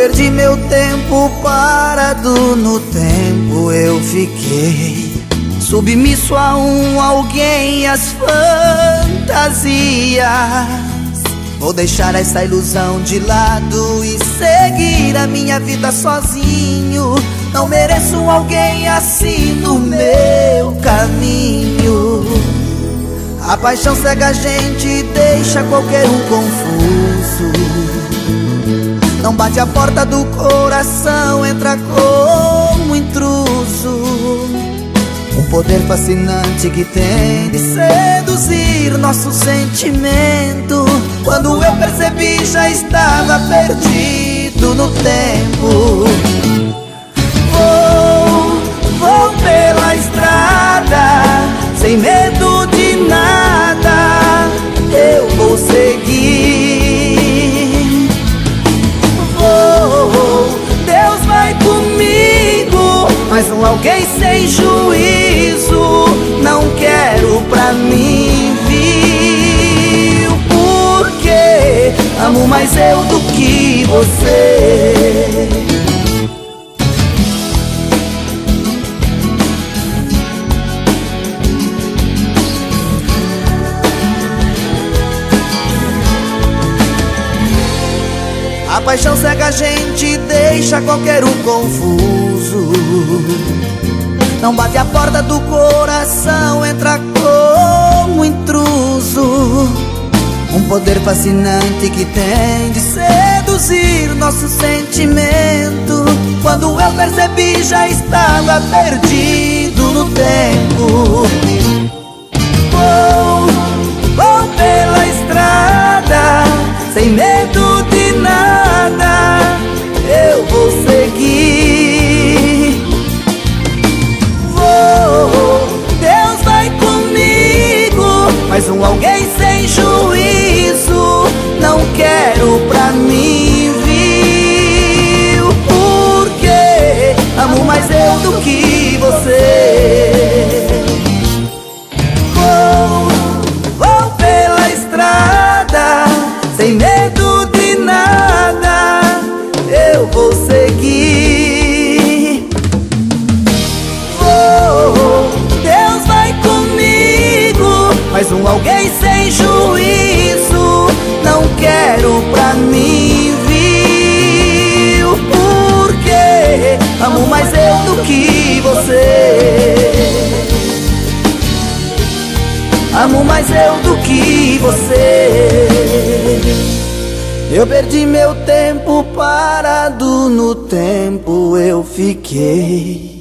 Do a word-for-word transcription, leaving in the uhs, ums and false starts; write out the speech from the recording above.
perdi meu tempo parado no tempo, eu fiquei submisso a um alguém e as fantasias. Vou deixar essa ilusão de lado e seguir a minha vida sozinho. Não mereço alguém assim no meu caminho. A paixão cega a gente e deixa qualquer um confuso. Não bate a porta do coração, entra como intruso. Um poder fascinante que tem de seduzir nosso sentimento. Quando eu percebi já estava perdido no tempo. Vou, vou pela estrada, sem medo de nada, eu vou seguir. Vou, Deus vai comigo, mas um alguém sem juízo não quero pra mim, viu? Porque amo mais eu do que você. A paixão cega a gente e deixa qualquer um confuso. Não bate a porta do coração, entra como intruso. Um poder fascinante que tem de seduzir nosso sentimento. Quando eu percebi já estava perdido no tempo. Vou, vou pela estrada, sem medo de nada, eu vou seguir. Vou, Deus vai comigo, mas um alguém sem juízo não quero pra mim, viu? Porque amo mais eu do que você. Vou, vou pela estrada, sem medo de nada, eu vou seguir. Vou, Deus vai comigo, mas um alguém sem juízo não quero pra mim, viu? Porque amo mais eu do que você. Amo mais eu do que você. Eu perdi meu tempo parado no tempo, eu fiquei